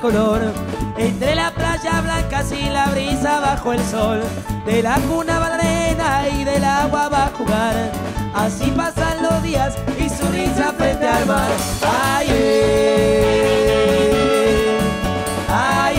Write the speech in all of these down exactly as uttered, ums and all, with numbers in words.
color. Entre la playa blanca y la brisa bajo el sol, de la cuna va la arena y del agua va a jugar. Así pasan los días y su risa frente al mar. Ay, eh, ay,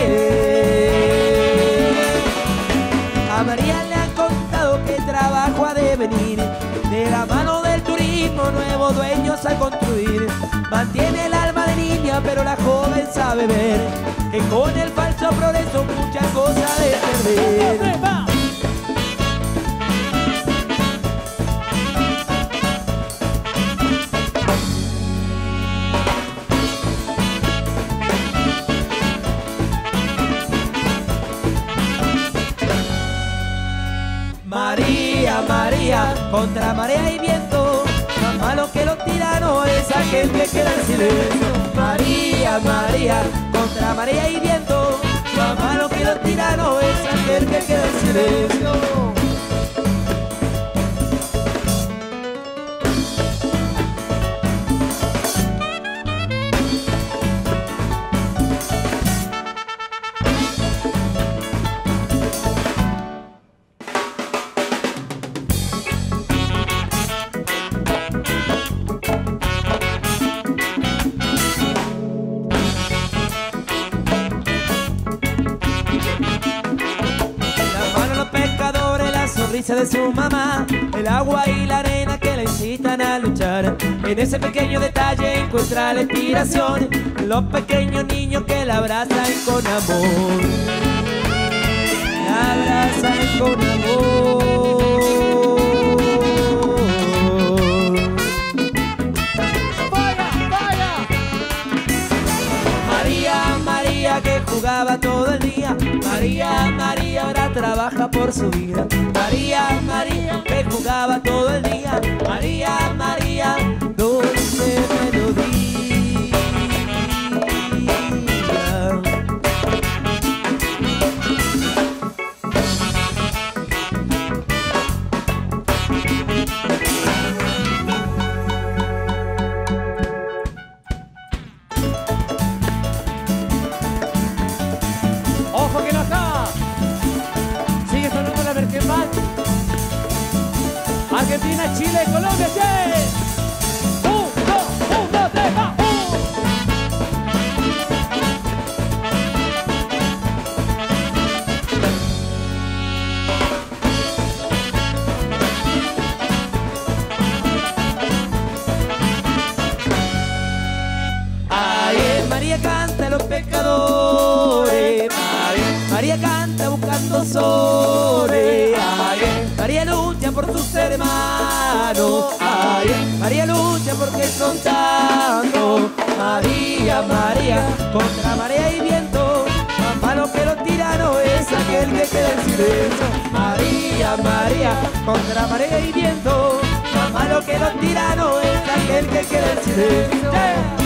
eh. A María le han contado que el trabajo ha de venir de la mano del turismo, nuevos dueños al construir. Mantiene el alma de niña, pero la joven sabe ver que con el falso progreso muchas cosas de perder. María, María, contra marea y viento, más malo que los tiranos, esa gente queda en silencio. María, María, contra marea y viento, más malo que los tiranos, esa gente queda en silencio. De su mamá, el agua y la arena que la incitan a luchar. En ese pequeño detalle encuentra la inspiración, los pequeños niños que la abrazan con amor, la abrazan con amor. ¡Vaya, vaya! María, María que jugaba todo el día, María, María ahora trabaja por su vida. María, María, que jugaba todo el día. María, María, dulce melodía. ¡Ojo que no está! Sigue sonando la Berkenbach. Argentina, Chile, Colombia, ¡sí! ¡Un, dos, un, dos, tres, va! Ay, María canta a los pecadores. María canta buscando soles. Ay, María lucha por sus hermanos. Ay, María lucha porque son tantos. María, María, contra marea y viento, más malo que los tiranos es aquel que queda en silencio. María, María, contra marea y viento, más malo que los tiranos es aquel que queda en silencio.